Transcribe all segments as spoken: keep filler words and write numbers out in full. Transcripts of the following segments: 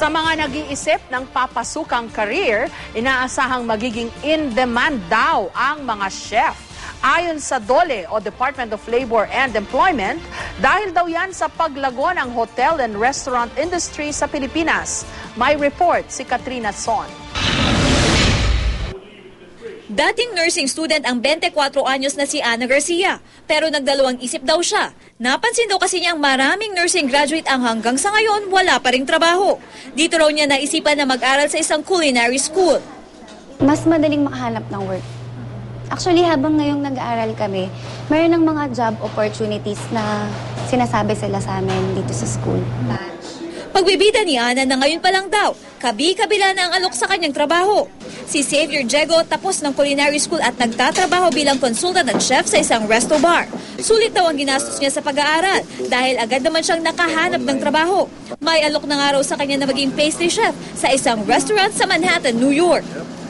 Sa mga nag-iisip ng papasukang career, inaasahang magiging in-demand daw ang mga chef. Ayon sa DOLE o Department of Labor and Employment, dahil daw yan sa paglago ng hotel and restaurant industry sa Pilipinas. May report si Katrina Son. Dating nursing student ang twenty-four anyos na si Ana Garcia, pero nagdalawang isip daw siya. Napansin daw kasi niyang maraming nursing graduate ang hanggang sa ngayon wala pa ring trabaho. Dito raw niya naisipan na mag-aral sa isang culinary school. Mas madaling makahanap ng work. Actually, habang ngayong nag-aaral kami, mayroon ng mga job opportunities na sinasabi sila sa amin dito sa school. Pagbibida ni Ana na ngayon pa lang daw, kabi-kabila na ang alok sa kanyang trabaho. Si Xavier Diego tapos ng culinary school at nagtatrabaho bilang consultant at chef sa isang resto bar. Sulit daw ang ginastos niya sa pag-aaral dahil agad naman siyang nakahanap ng trabaho. May alok na nga raw sa kanya na maging pastry chef sa isang restaurant sa Manhattan, New York.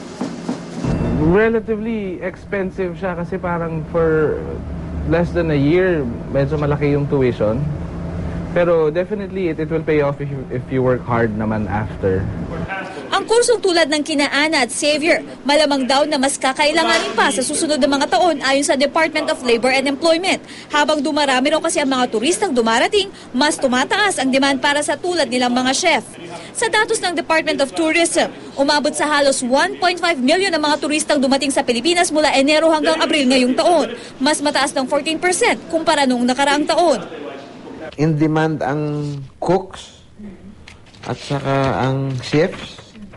Relatively expensive siya kasi parang for less than a year, medyo malaki yung tuition. Pero definitely, it, it will pay off if you, if you work hard naman after. Ang kursong tulad ng kina Ana at Xavier, malamang daw na mas kakailanganin pa sa susunod na mga taon ayon sa Department of Labor and Employment. Habang dumarami raw kasi ang mga turistang dumarating, mas tumataas ang demand para sa tulad nilang mga chef. Sa datos ng Department of Tourism, umabot sa halos one point five million ang mga turistang dumating sa Pilipinas mula Enero hanggang Abril ngayong taon. Mas mataas ng fourteen percent kumpara noong nakaraang taon. In demand ang cooks at saka ang chefs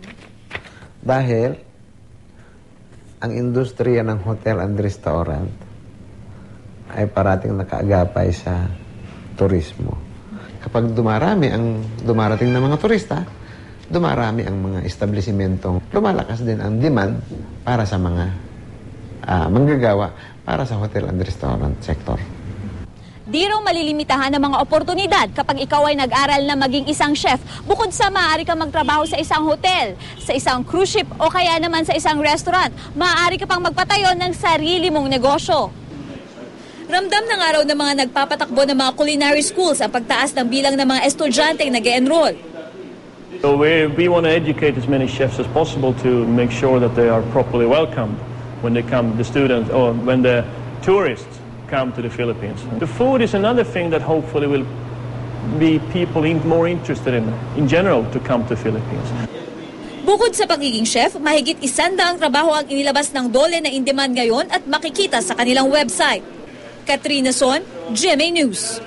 dahil ang industriya ng hotel and restaurant ay parating nakaagapay sa turismo. Kapag dumarami ang dumarating na mga turista, dumarami ang mga establishmentong lumalakas din ang demand para sa mga uh, manggagawa para sa hotel and restaurant sector. Di raw malilimitahan ng mga oportunidad kapag ikaw ay nag-aral na maging isang chef. Bukod sa maaari kang magtrabaho sa isang hotel, sa isang cruise ship o kaya naman sa isang restaurant, maaari ka pang magpatayo ng sarili mong negosyo. Ramdam na nga raw ng mga nagpapatakbo ng mga culinary schools ang pagtaas ng bilang ng mga estudyanteng nag-e-enroll. So we, we want to educate as many chefs as possible to make sure that they are properly welcomed when they come, the students, or when the tourists come to the Philippines. The food is another thing that hopefully will be people in, more interested in, in general, to come to the Philippines. Bukod sa pagiging chef, mahigit isandaang trabaho ang inilabas ng DOLE na in-demand ngayon at makikita sa kanilang website. Katrina Son, G M A News.